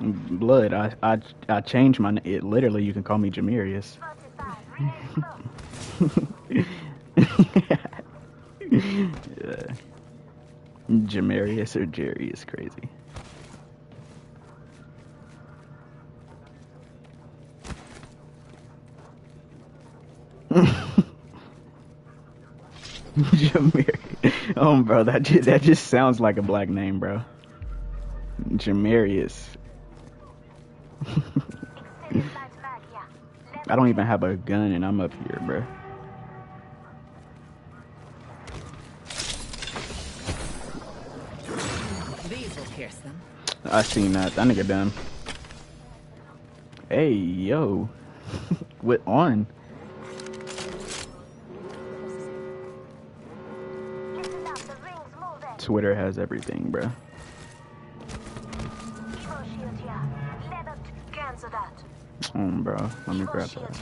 Blood. I changed my. It literally. You can call me Jamirius. Yeah. Jamarius or Jerry is crazy. Jamarius. Oh, bro, that just sounds like a black name, bro. Jamarius. I don't even have a gun and I'm up here, bro. These will pierce them. I seen that. That nigga done. Hey, yo. What on? Twitter has everything, bro. Bro. Let me grab that.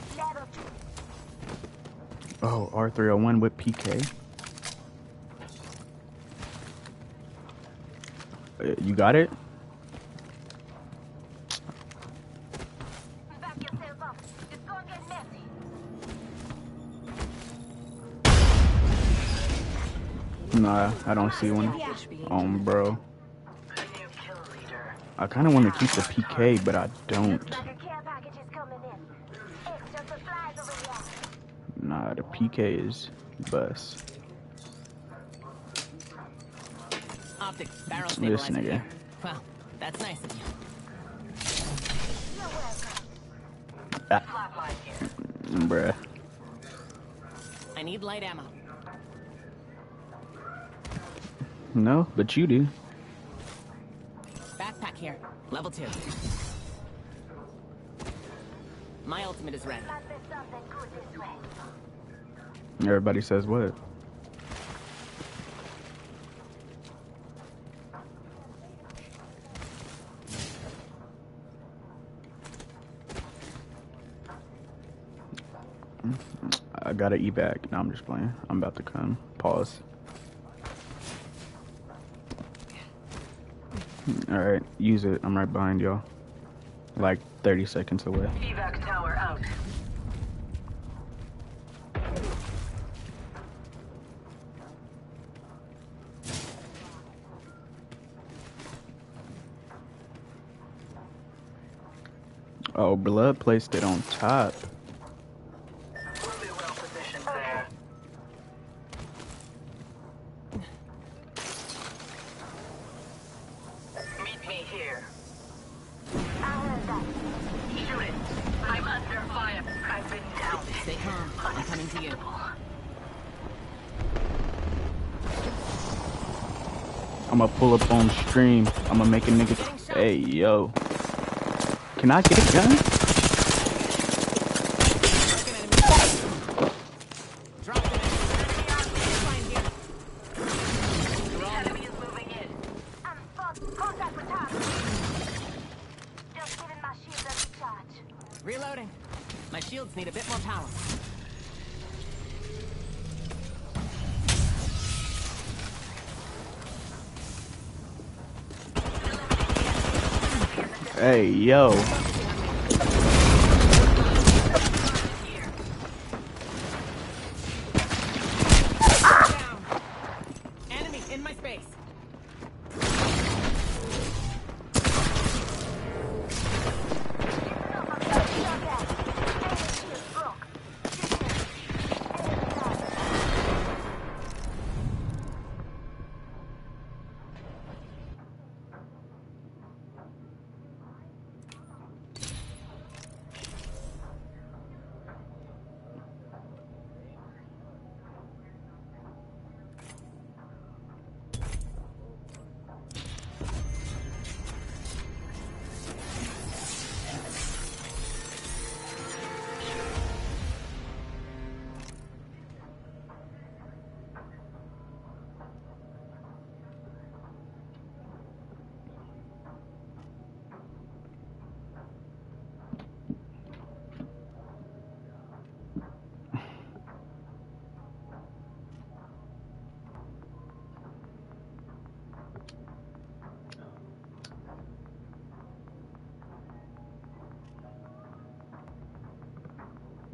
Oh, R301 with PK. You got it? Nah, I don't see one. Bro. I kind of want to keep the PK, but I don't. Nah, the PK is bus. Optics, barrel This stabilizer nigga. here. Wow, that's nice of you. Bruh. I need light ammo. No, but you do. Backpack here. Level 2. My ultimate is ready. Everybody says what? I gotta eat back. No, I'm just playing. I'm about to come. Pause. Alright, use it. I'm right behind y'all. Like 30 seconds away. Evac tower out. Oh, Blood placed it on top. We'll be well positioned there. Meet me here. Shoot it. I'm under fire. I've been down. Stay calm. I'm coming to you. I'm gonna pull up on stream. I'm gonna make a nigga. Hey, yo. Can I get a gun? Enemy is moving in. Contact with target. Just giving my shield a recharge. Reloading. My shields need a bit more power. Hey, yo. Down. Enemy in my space.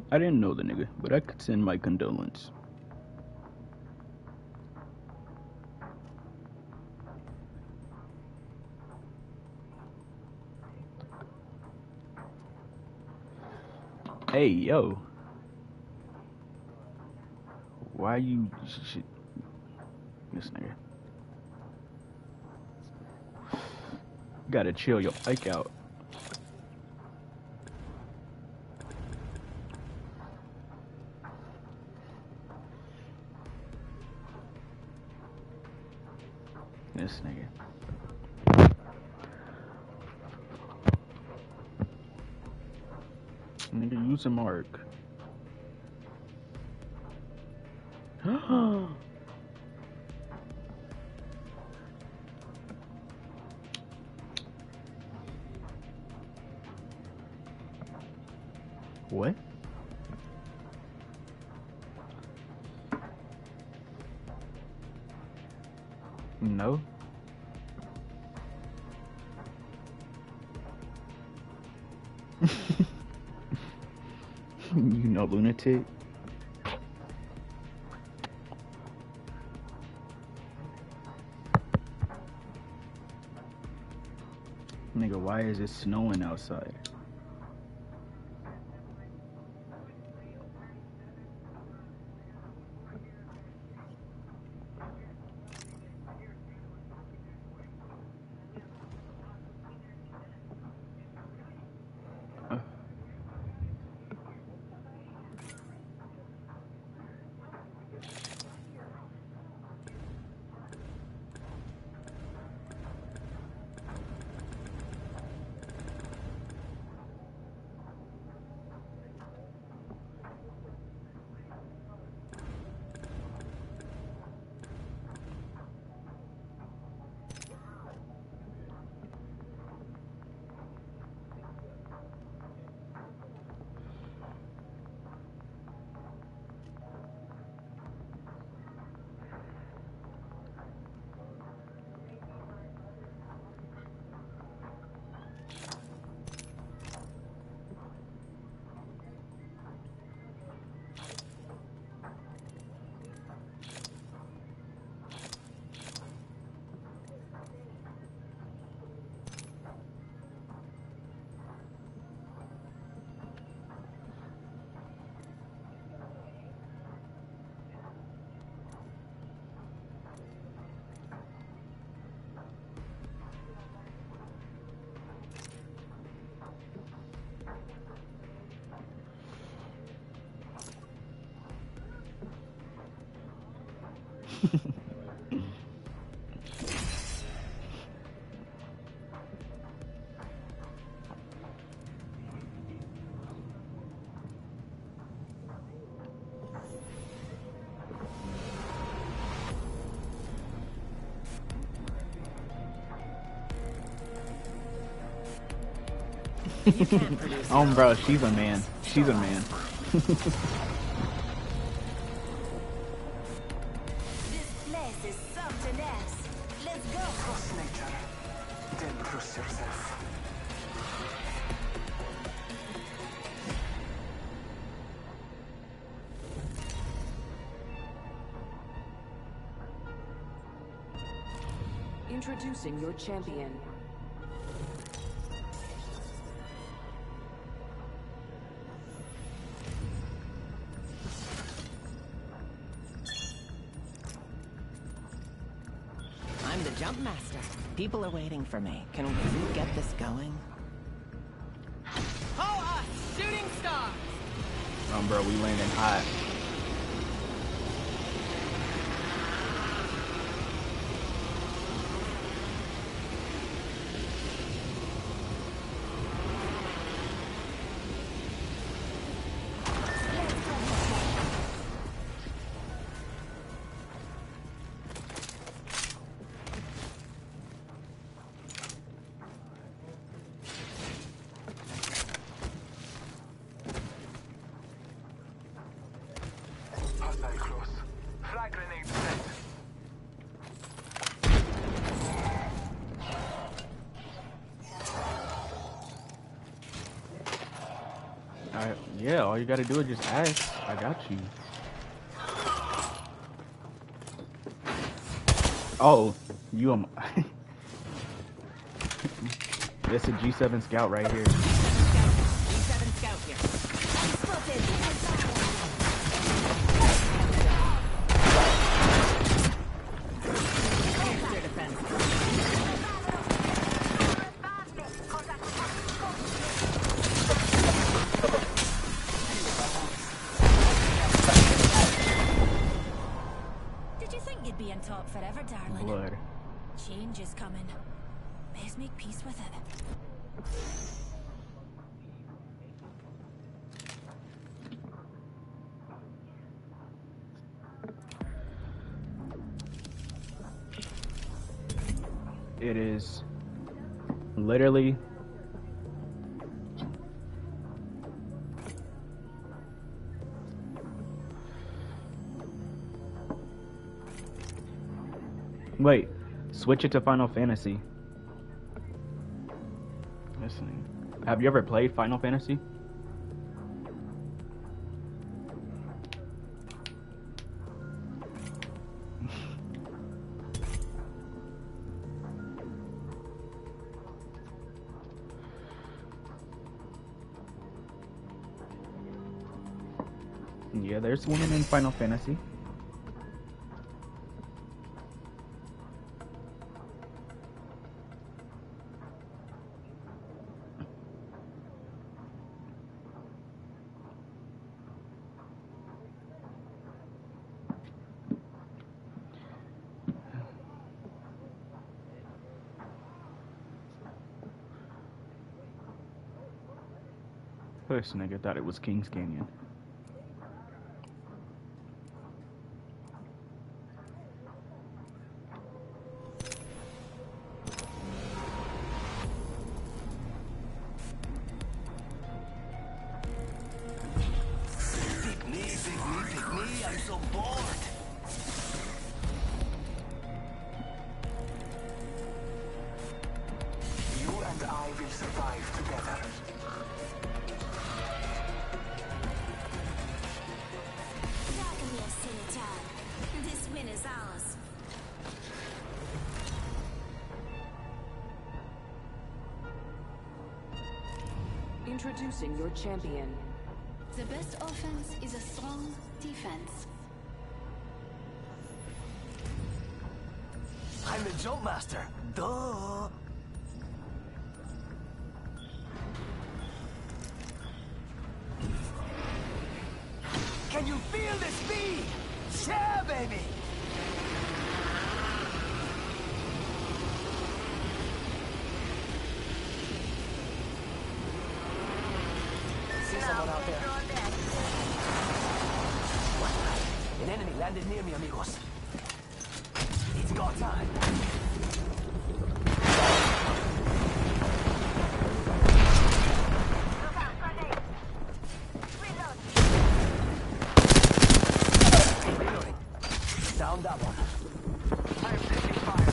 I didn't know the nigga, but I could send my condolence. Hey, yo. Why you shit? This nigga. You gotta chill your bike out. This nigga. Nigga, use a mark. What? No. You know, lunatic. Nigga, why is it snowing outside? You can't produce your Bro, own she's a man. She's a man. This place is something else. Let's go. Trust nature, then trust yourself. Introducing your champion. I'm the jump master. People are waiting for me. Can we get this going? Oh, us! Shooting stars! Bro, we landing hot. Yeah, all you gotta do is just ask. I got you. Oh, you That's a G7 scout right here. G7 scout here. Here's their defense. Did you think you'd be on top forever, darling? Blood. Change is coming. Best make peace with it. It is literally wait, switch it to Final Fantasy. Listening. Have you ever played Final Fantasy? Yeah, there's one in Final Fantasy. This nigga thought it was Kings Canyon. Pick me, I'm so bored. You and I will survive together. Come here, Sinitar. This win is ours. Introducing your champion. The best offense is a strong defense. I'm the jump master. Duh. Can you feel the speed? Yeah, baby. See someone out there? An enemy landed near me, amigos. It's go time. Reloading. Down that one. I'm taking fire.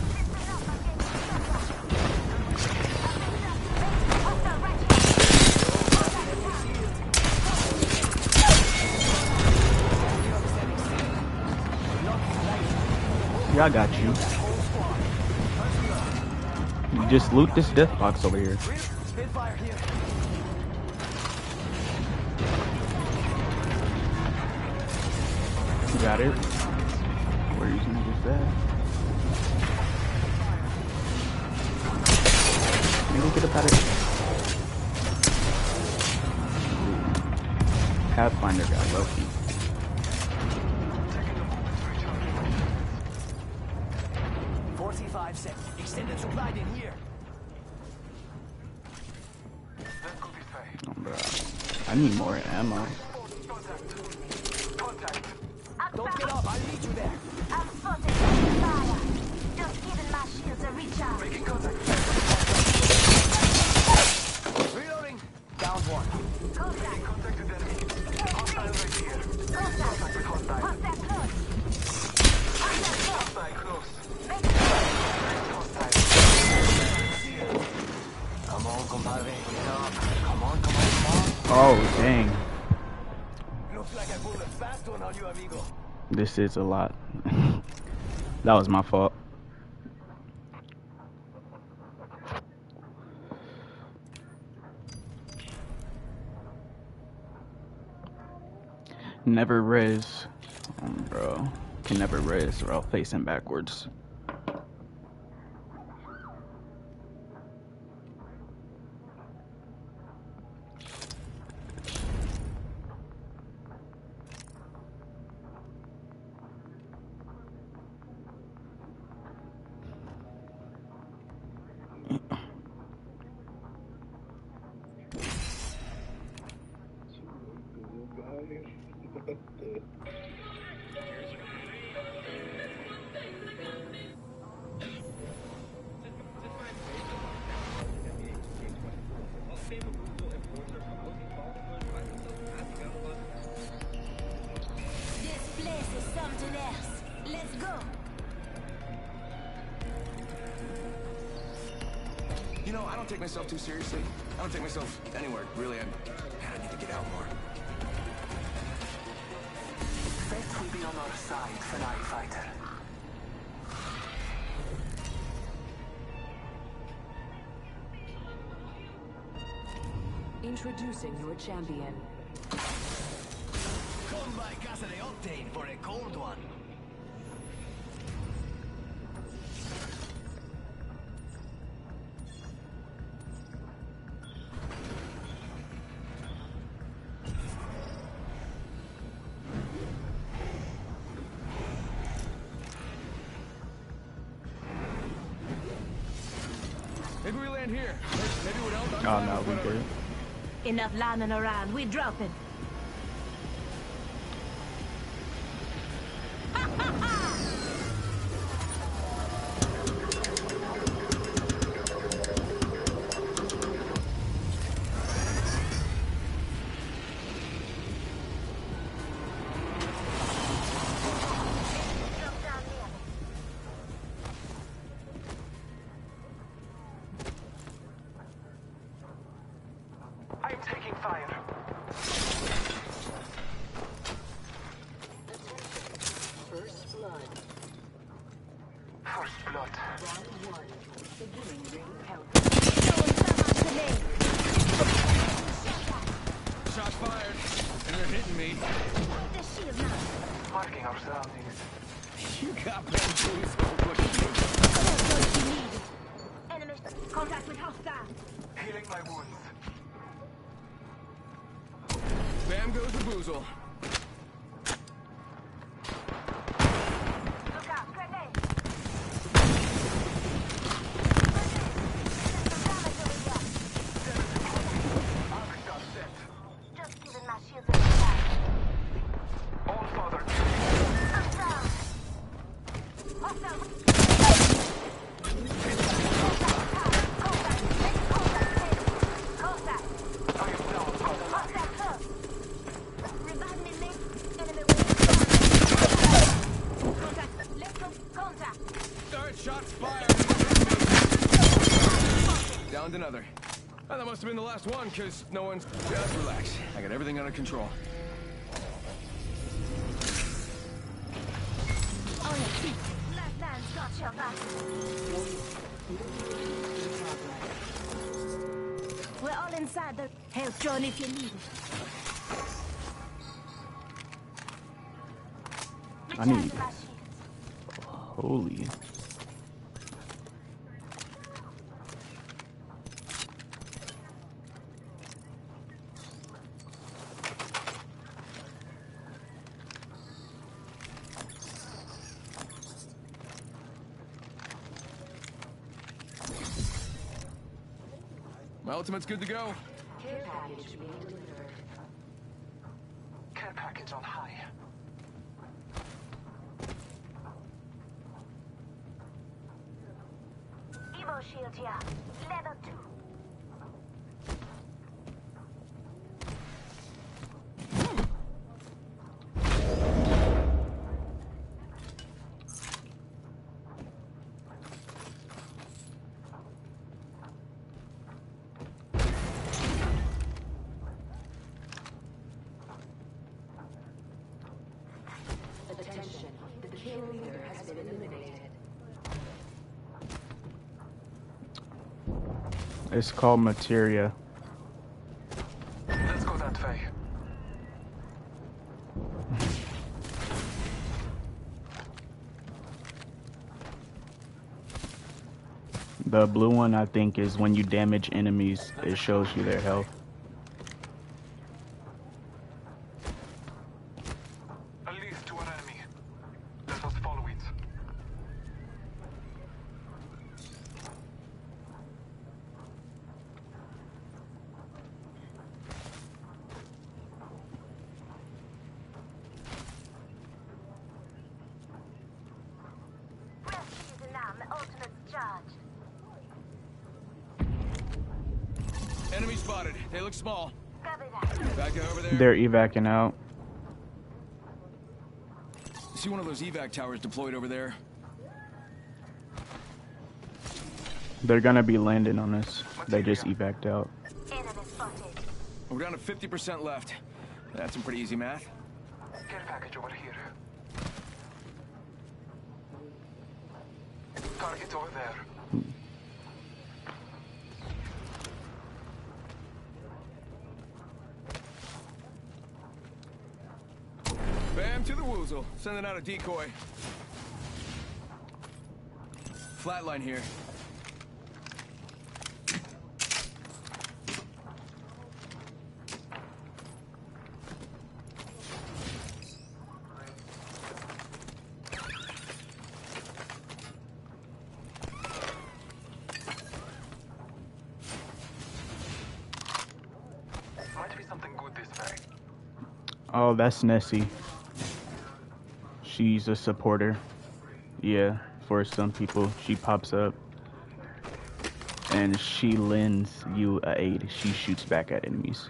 Yeah, I got you. You just loot this death box over here. Spitfire here. You got it. Where you niggas at? Maybe get up out of here. Pathfinder got Loki. 45 seconds. Extended supply in here. Oh, bro. I need more ammo. Don't get up. I'll meet you there. I'm spotted. Fire. Just giving my shields a recharge. Making contact. Reloading. Down one. Contact. Contacted enemy. Hostile right here. Contact. Hostile. Contact close. Contact close. Hostile close. Make it Hostile. Come on, compadre. Get up. Come on, come on, come on. Oh, dang. Looks like I pulled a fast one on you, amigo. This is a lot. That was my fault. Never res. Bro. Can never res or I'll face him backwards. This place is something else. Let's go. You know, I don't take myself too seriously. I don't take myself anywhere, really. Man, I need to get out more. Fate will be on our side, Fenari Fighter. Introducing your champion. Come by Casa de Octane for a cold one. Maybe we land here. Maybe we don't. Oh no, we good. Enough landing around. We dropping. I'm taking fire. First blood. First blood. Round one. Beginning ring count. Shots fired, and they're hitting me. The shield now. Marking our surroundings. You got Enemy contact with hostile. healing my wounds. Bam goes the boozle. Look out, grenade. Just giving my shield a try. All father. Hostile. Hostile. Contact. I am now father. Hostile close. Revive me, mate. Enemy with contact. Let's go. Contact. Alright, shots fired. Downed another. Oh, that must have been the last one, because no one's... Just relax. I got everything under control. Oh, yeah. Last man's got your back. We're all inside the health drone if you need it. I need- Recharge my shields. Holy. My ultimate's good to go. Care package being delivered. Care package on high. Evo shield here. Level 2. It's called Materia. Let's go that way. The blue one, I think, is when you damage enemies, it shows you their health. A lead to an enemy. Let us follow it. Breath season now, my ultimate's charged. Enemy spotted. They look small. Copy that. Back over there. They're evacing out. See one of those evac towers deployed over there? They're gonna be landing on us. They just evac'd out. Enemy spotted. We're down to 50% left. That's some pretty easy math. Care package over here. Target over there. Bam to the woozle. Sending out a decoy. Flatline here. Might be something good this way. Oh, that's Nessie. She's a supporter. Yeah, for some people, she pops up. And she lends you a aid. She shoots back at enemies.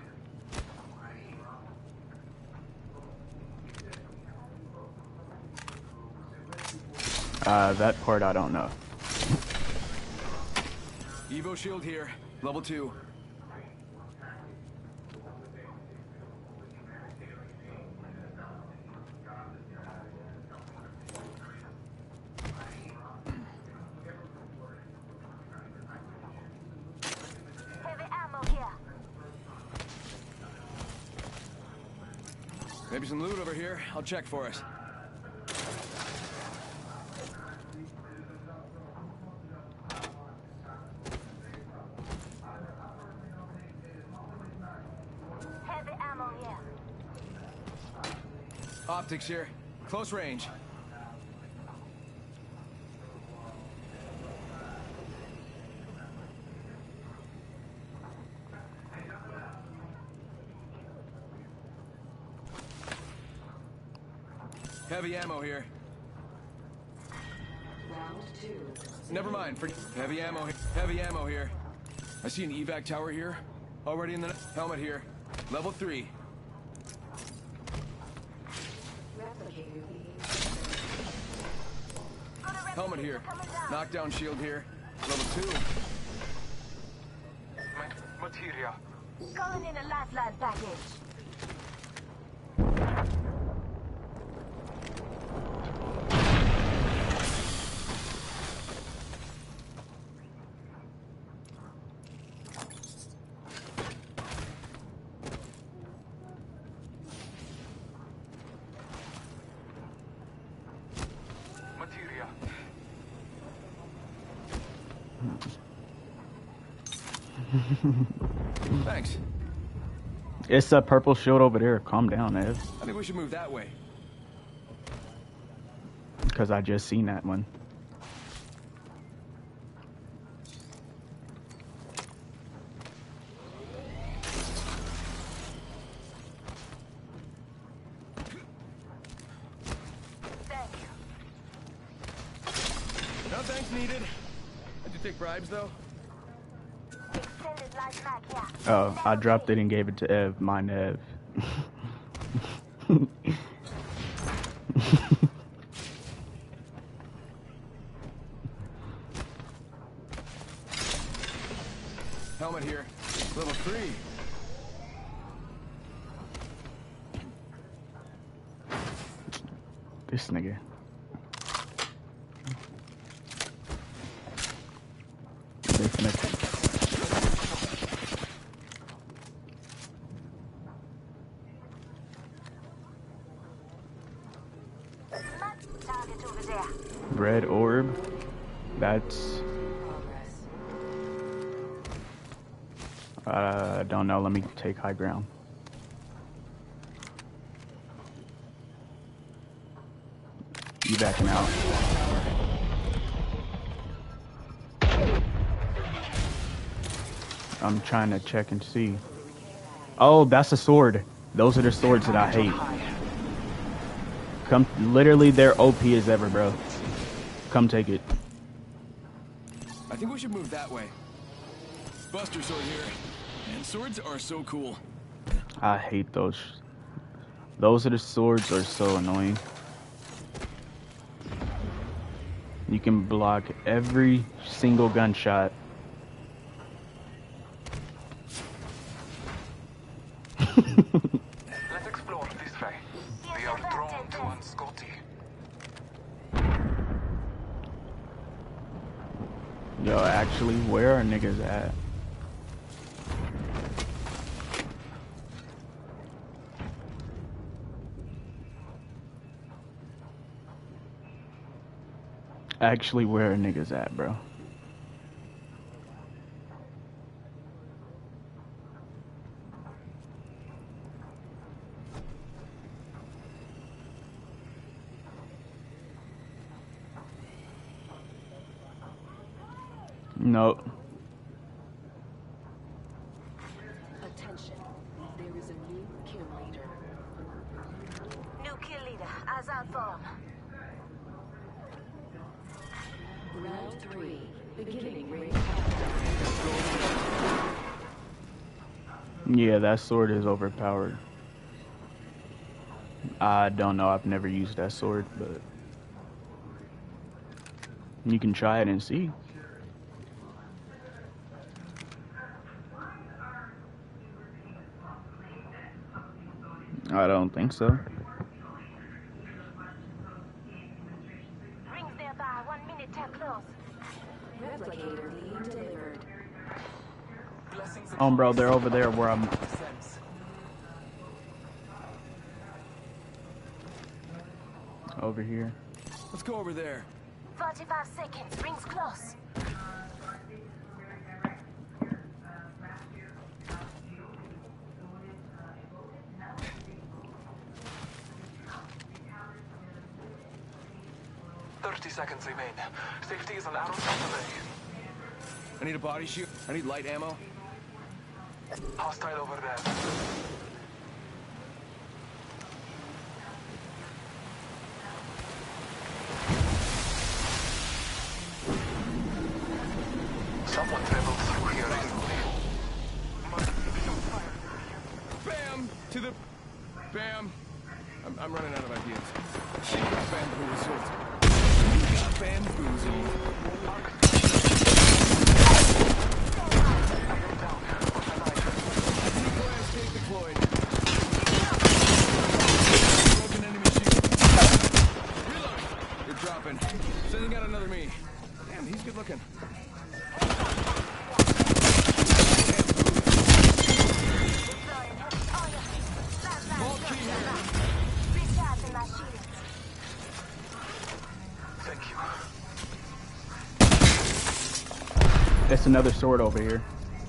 That part I don't know. Evo shield here. Level 2. Heavy ammo here. Maybe some loot over here. I'll check for us. Heavy ammo here. Optics here. Close range. Heavy ammo here. Round 2. Never mind. Heavy ammo. Heavy ammo here. I see an evac tower here. Already in the helmet here. Level 3. Helmet here. Knockdown shield here. Level 2. Materia. Calling in a lifeline package. Materia. Thanks. It's a purple shield over there. Calm down, Ev. I think we should move that way. Because I just seen that one. Thank you. No thanks needed. Did you take bribes though? Extended life mag here. Oh, I dropped it and gave it to Ev. Mine, Ev. Helmet here. Level 3. This nigga. They finna That's... I don't know. Let me take high ground. You backing out. I'm trying to check and see. Oh, that's a sword. Those are the swords that I hate. Come, literally, they're OP as ever, bro. Come take it. I think we should move that way. Buster sword here. And swords are so cool. I hate those. Those are the swords are so annoying. You can block every single gunshot. Let's explore this way. We are drawn to one Scotty. Yo, actually, where are niggas at? Actually, where are niggas at, bro? No. Attention. There is a new kill leader. New kill leader. Eyes out for him. Round 3. Beginning ring. Yeah, that sword is overpowered. I don't know. I've never used that sword, but you can try it and see. I don't think so. Rings nearby. 1 minute till close. Replicator being delivered. Oh, bro, they're over there where I'm. Over here. Let's go over there. 45 seconds. Rings close. Seconds remain. Safety is an arrow shot away. I need a body shield. I need light ammo. Hostile over there. Someone traveled through here recently. Bam! To the... Bam! I'm running out of ideas. Bamboozled. Bamboozled. Escape deployed. Broken enemy shield. Reload. You're dropping. Sending out another me. Damn, he's good looking. Ball key here. Recharging my shield. Thank you. That's another sword over here.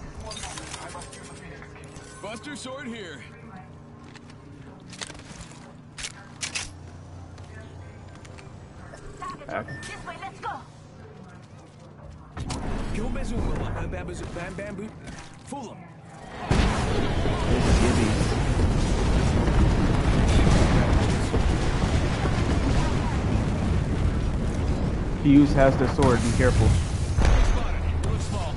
Buster sword here. This way, let's go. Kill bamboo. Fool him. It's Gibby. Fuse has the sword. Be careful. Spotted. Looks small.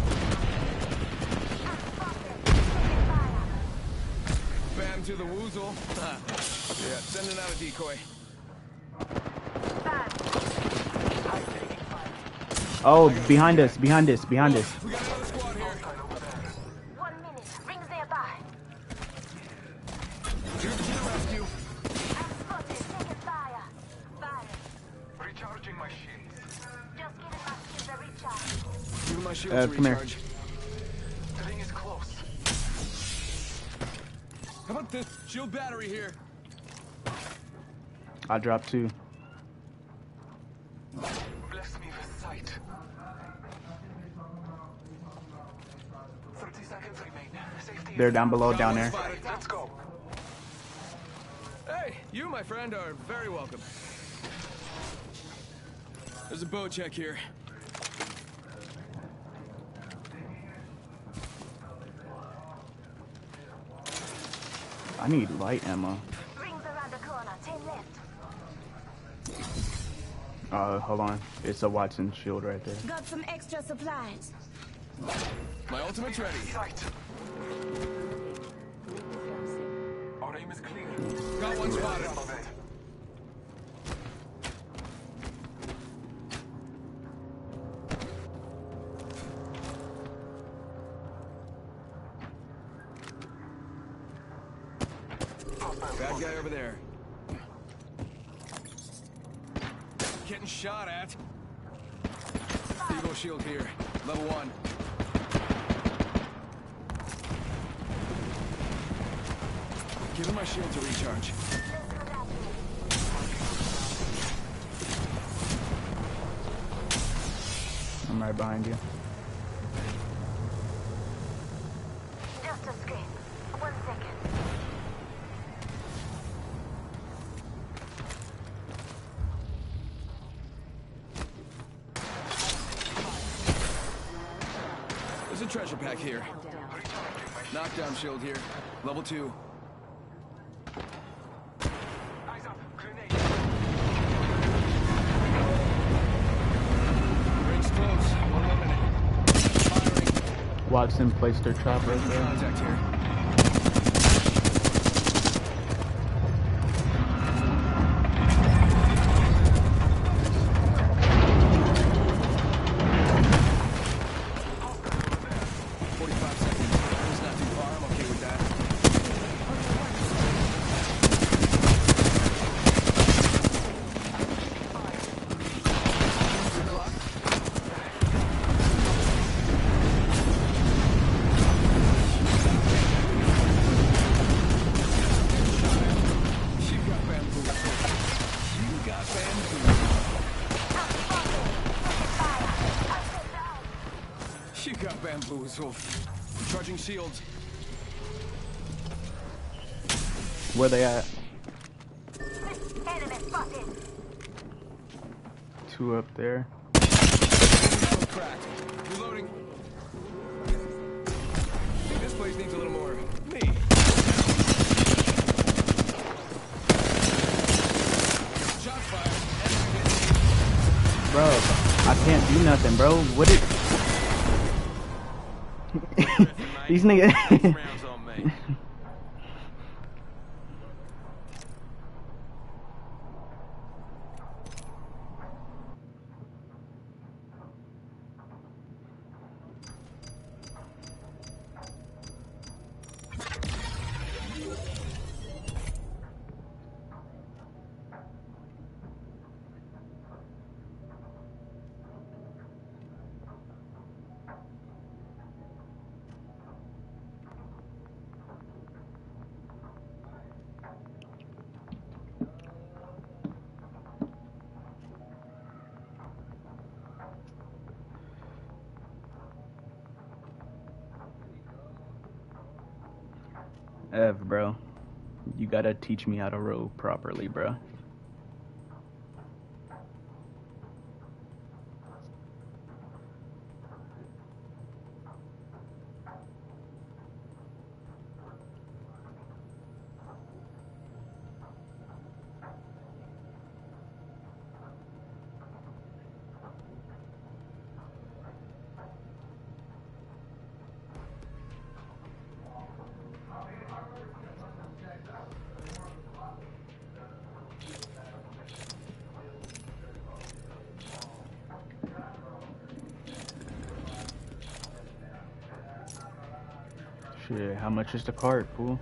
Bam to the woozle. Yeah, sending out a decoy. Oh, behind us, behind us, behind us. We got another squad here. 1 minute. Rings nearby. Here to the rescue. I'm spotted. Taking fire. Fire. Recharging my shields. Just giving my shield a recharge. Give my shield to come here. recharge. The ring is close. How about this? Shield battery here. I dropped two. Bless me with sight. seconds remain. Safety They're is down below, Got down one there. spotted. Let's go. Hey, you, my friend, are very welcome. There's a boat check here. I need light ammo. Rings around the corner. 10 left. Hold on. It's a Watson shield right there. Got some extra supplies. My ultimate's ready. Sight. Our aim is clear. Got one spotted. Bad guy over there. Getting shot at. Eagle shield here. Level 1. Give him my shield to recharge. I'm right behind you. Just a screen. 1 second. There's a treasure pack here. Knockdown shield here. Level 2. Eyes up. Grenade. Ring's close. 1 more minute. Firing. Watson placed their trap right there. Contact here. She got bamboozled. Charging shields. Where they at? Enemy spotted. 2 up there. Shield cracked. Reloading. Think this place needs a little more me. Shots fired. Bro, I can't do nothing, bro. What it... These niggas... Rounds on me. Ev, bro. You gotta teach me how to row properly, bro. Shit, how much is the cart, fool?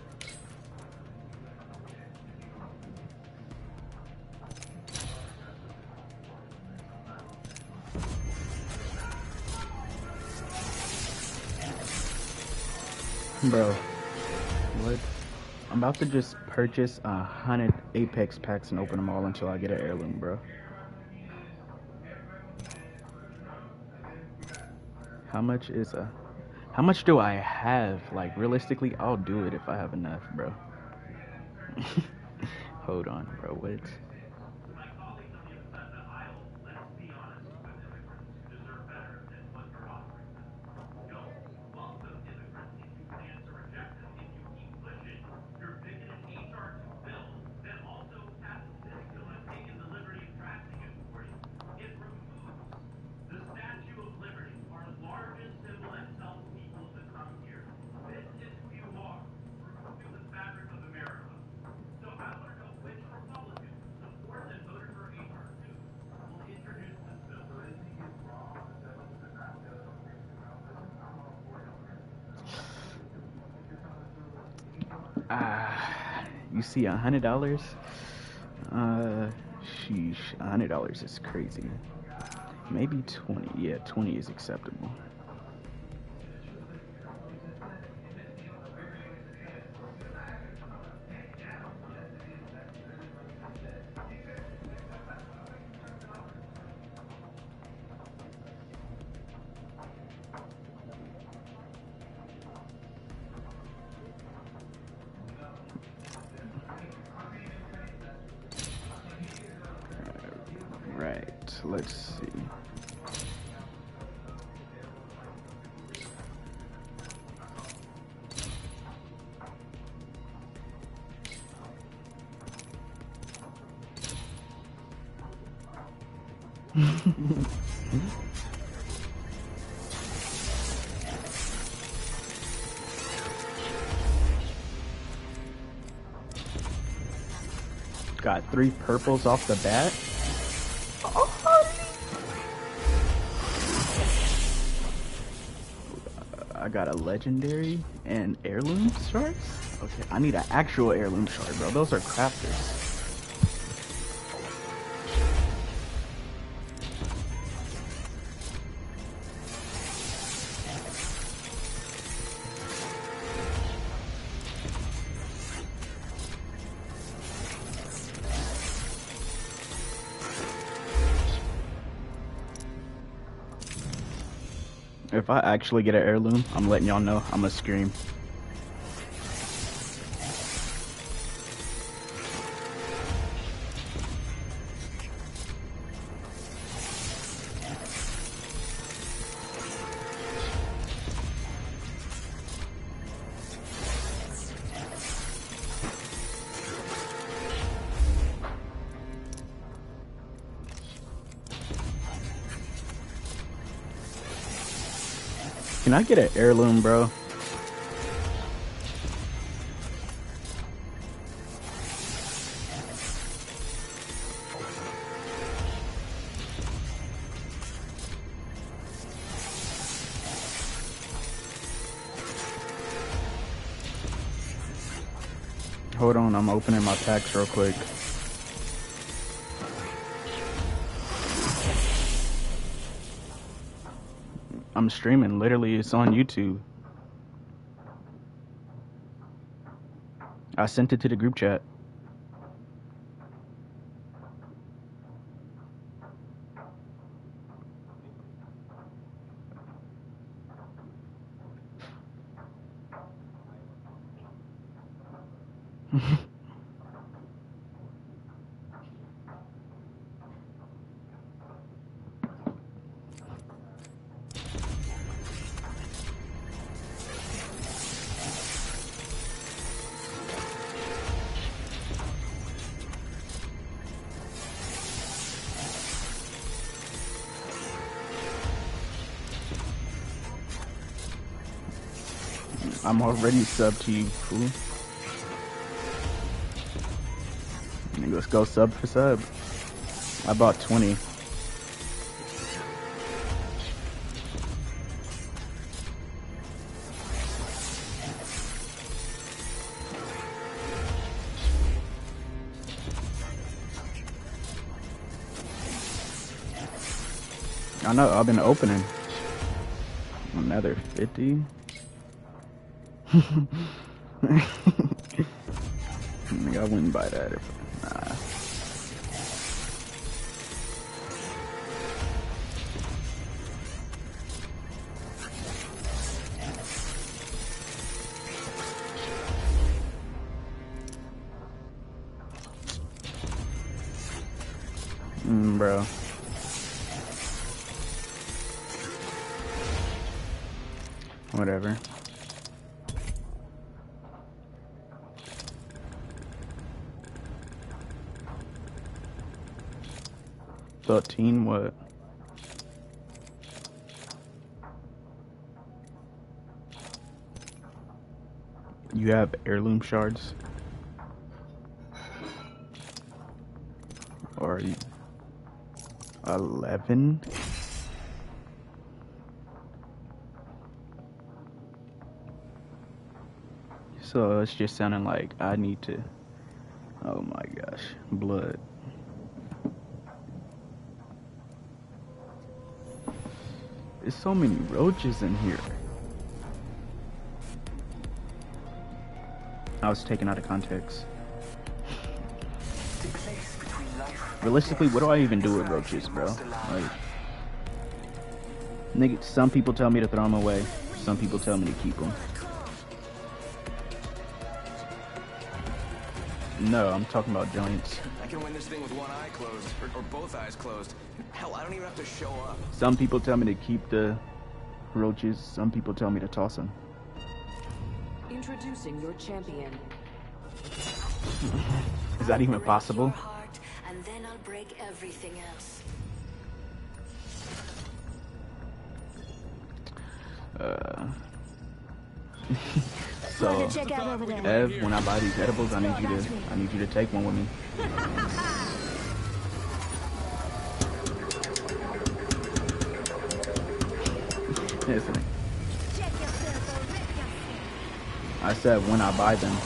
Bro, what? I'm about to just purchase 100 Apex packs and open them all until I get an heirloom, bro. How much is a... How much do I have? Like, realistically, I'll do it if I have enough, bro. Hold on, bro. What? You see $100? Sheesh, $100 is crazy. Maybe 20. Yeah, 20 is acceptable. Right, let's see. Got 3 purples off the bat. I got a legendary and heirloom shards. Okay, I need an actual heirloom shard, bro. Those are crafters. If I actually get an heirloom, I'm letting y'all know. I'm gonna scream. Can I get an heirloom, bro? Hold on, I'm opening my packs real quick. I'm streaming, literally, it's on YouTube. I sent it to the group chat. I'm already sub to you, fool. Let's go sub for sub. I bought 20. I know, I've been opening. Another 50. I wouldn't buy that if nah. Bro. Whatever. $13 what? You have heirloom shards? Or are you 11? So it's just sounding like I need to. Oh my gosh, blood. There's so many roaches in here. I was taken out of context. Realistically, what do I even do with roaches, bro? Like, nigga, some people tell me to throw them away. Some people tell me to keep them. No, I'm talking about joints. I can win this thing with one eye closed, or both eyes closed. Hell, I don't even have to show up. Some people tell me to keep the roaches. Some people tell me to toss them. Introducing your champion. Is that even possible? And then I'll break everything else. So, Ev, when I buy these edibles, I need you to take one with me. Listen. I said when I buy them.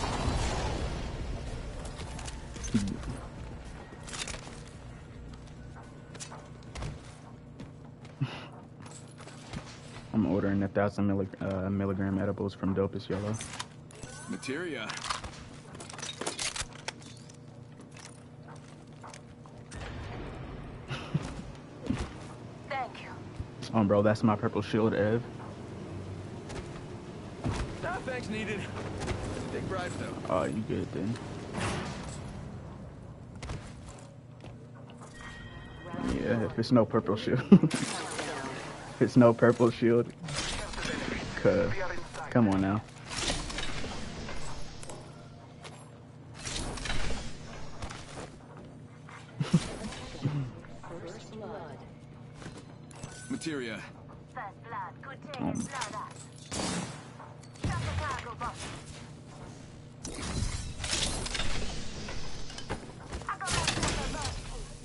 I'm ordering 1,000 milligram edibles from Dopest Yellow. Materia. Thank you. Oh, bro, that's my purple shield, Ev. Nah, thanks needed. Big bribe though. Oh, you good then? Yeah, if it's no purple shield. If it's no purple shield. Cuz, come on now. Materia. First blood, good day, blood us. Shut the cargo box. I got my silver box.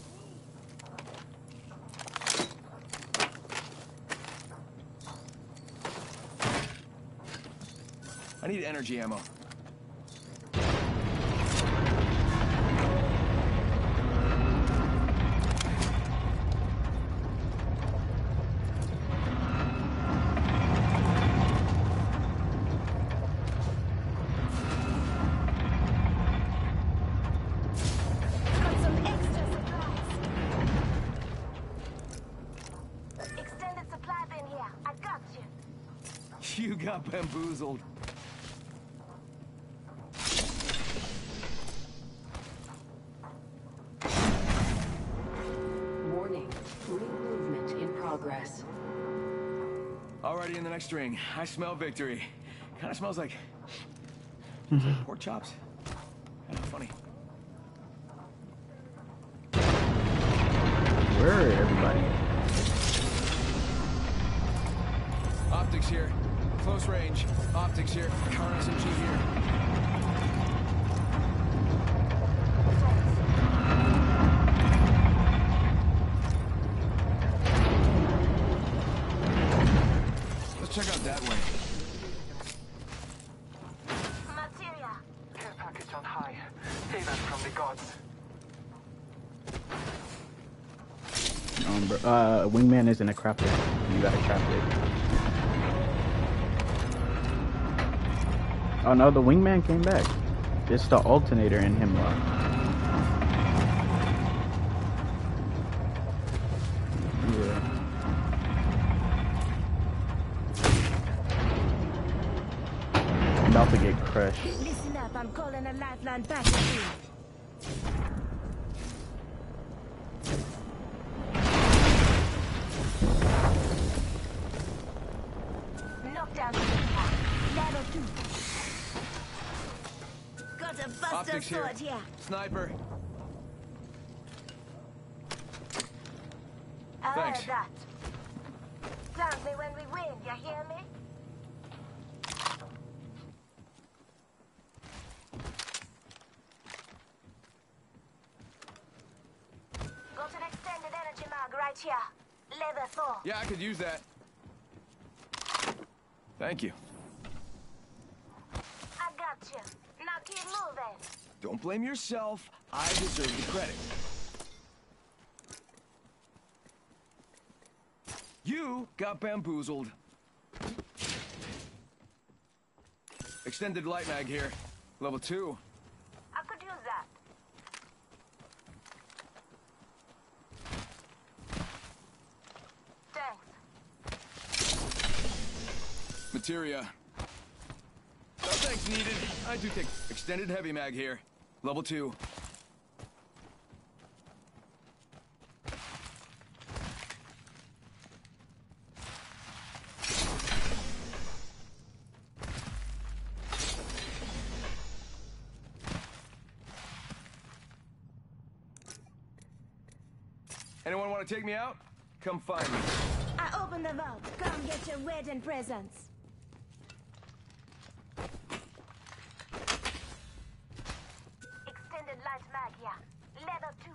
I need energy ammo. Extended supply bin here. I got you. You got bamboozled. Warning. Ring movement in progress. Already in the next ring. I smell victory. Kind of smells like pork chops. Kind of funny. Where are everybody? Optics here. Close range. Optics here. Current SMG here. Let's check out that way. Materia. Care package on high. Save us from the gods. Wingman isn't a crafter. You gotta craft it. Oh no, the Wingman came back. It's the alternator in Hemlock. Yeah. I'm about to get crushed. Listen up, I'm calling a lifeline back to you. Lockdown attack. Level 2. Got a buster Optics here. sword here. Sniper. I Thanks. heard that. Thank me when we win, you hear me? Got an extended energy mag right here. Level 4. Yeah, I could use that. Thank you. I got you. Now keep moving. Don't blame yourself. I deserve the credit. You got bamboozled. Extended light mag here. Level 2. I could use that. Thanks. Materia. No thanks needed. I do take extended heavy mag here. Level 2. Anyone want to take me out? Come find me. I open the vault. Come get your wedding presents. Extended light mag here. Level 2.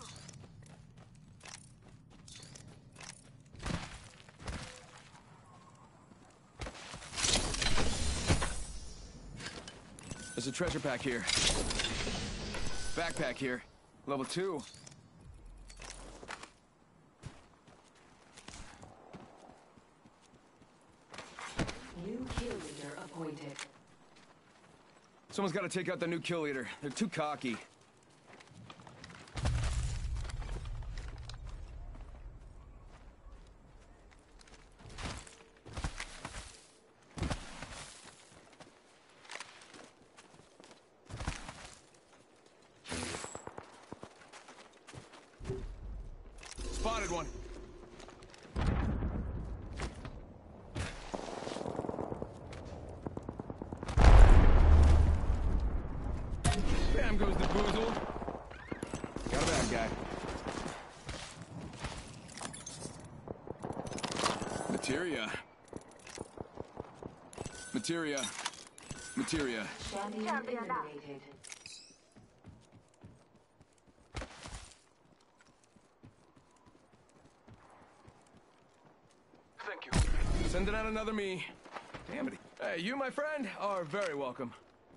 There's a treasure pack here. Backpack here. Level 2. New kill leader appointed. Someone's got to take out the new kill leader. They're too cocky. Spotted one. Bam goes the boozle. Got a bad guy. Materia. Materia. Materia. Champion eliminated. Thank you. Sending out another me. Damn it. Hey, you, my friend, are very welcome.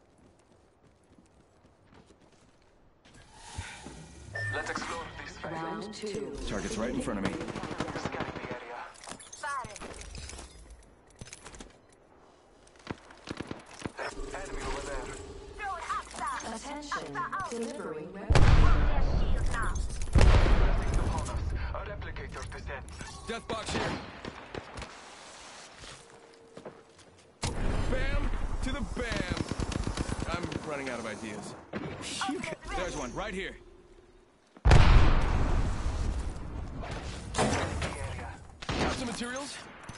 Let's explore this area. Round 2. Target's right in front of me. Scanning the area. Firing. Enemy over there. Throwing Oxa. Attention. Oxa out. Delivering Hold replicator. their shield now. Blessings upon us. A replicator descends. Death box here. Bam to the bam. I'm running out of ideas. There's one right here. The area. Got some materials?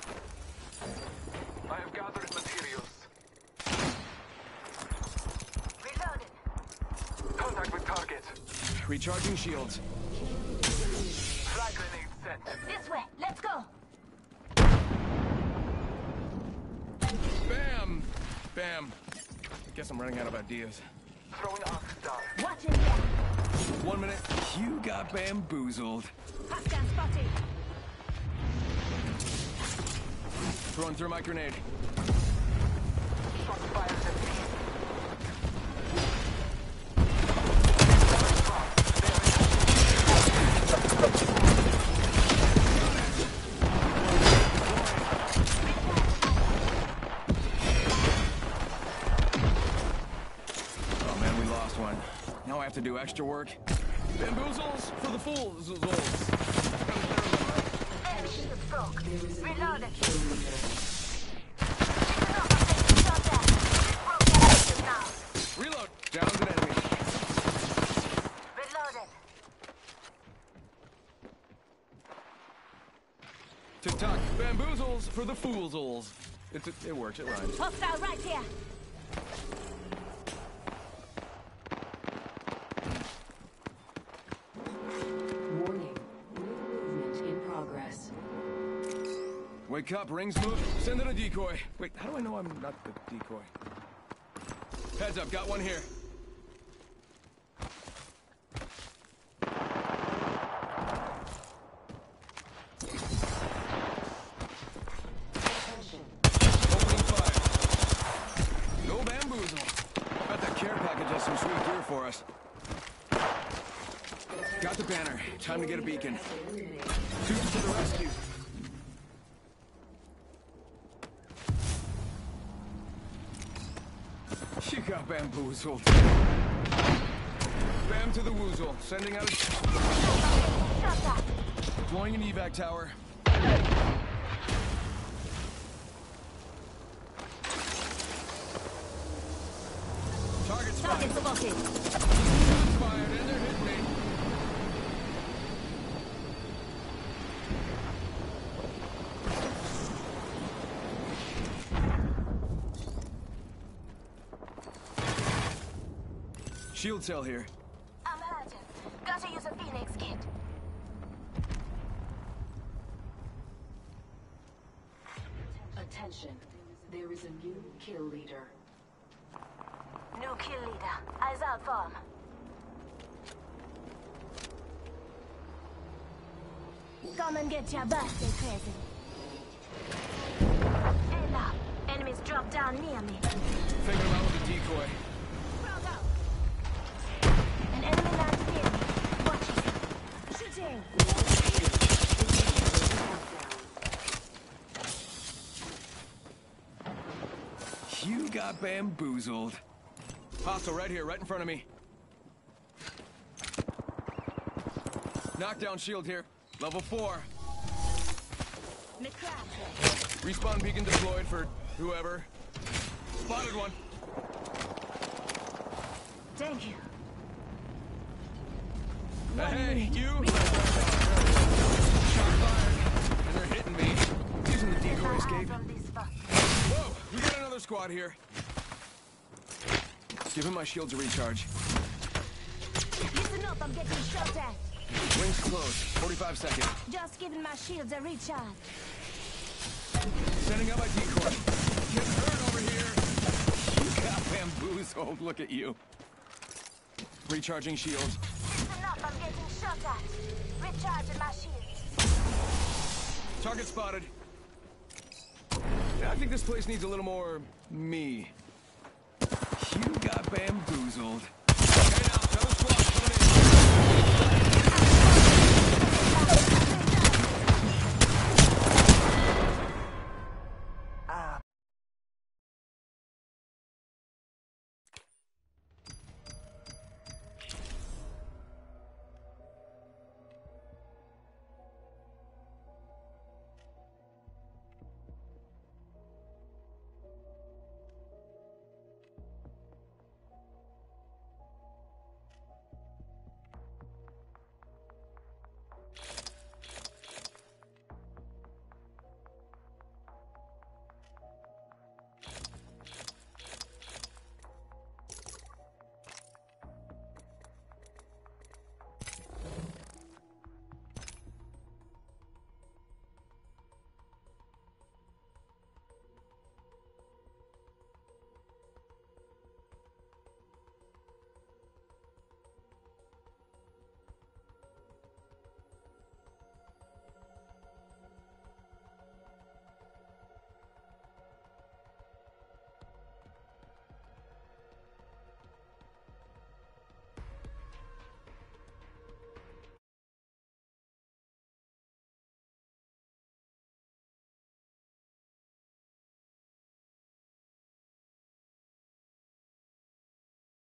I have gathered materials. Reloading. Contact with target. Recharging shields. Flag grenade sent. This way. Let's go. Bam! Bam. I guess I'm running out of ideas. Throwing arc star. Watching here. 1 minute. You got bamboozled. Hostile spotted. Throwing through my grenade. Shot fires at me. Oh man, we lost one. Now I have to do extra work. Bamboozles for the fools. Enemy shield broke. There is a Reloading. kill leader. Reload. Down's an enemy. Reloaded. TikTok. Bamboozles for the foolsals. It works. It rhymes. Hostile right here. Warning. New movement in progress. Wake up, rings move. Send in a decoy. Wait, how do I know I'm not the decoy? Heads up, got one here. Attention. Opening fire. No bamboozle. Bet that care package has some sweet gear for us. Got the banner. Time to get a beacon. Tubes to the rescue. You got bamboozled. Bam to the woozle. Sending out a... Deploying an evac tower. Target's fired. Target spotted. Fired and they're hitting me. Shield cell here. I'm hurting. Gotta use a Phoenix kit. Attention. There is a new kill leader. New kill leader. Eyes out for him. Come and get your birthday present. Hey now. Enemies drop down near me. Taking him out with a decoy. Frog out. An enemy lands near me. Watch it. Shooting. You got bamboozled. Hostile right here, right in front of me. Knockdown shield here. Level 4. McCracken. Respawn beacon deployed for whoever. Spotted one. Thank you. Hey, you! Shot fired. And they're hitting me. Using the decoy escape. From this fuck. Whoa! We got another squad here. Give him my shield to recharge. Listen up, I'm getting shot at. Wings closed. 45 seconds. Just giving my shields a recharge. Sending out my decoy. Getting hurt over here. You got bamboozled. Look at you. Recharging shields. Listen up, I'm getting shot at. Recharging my shields. Target spotted. I think this place needs a little more me. You got bamboozled.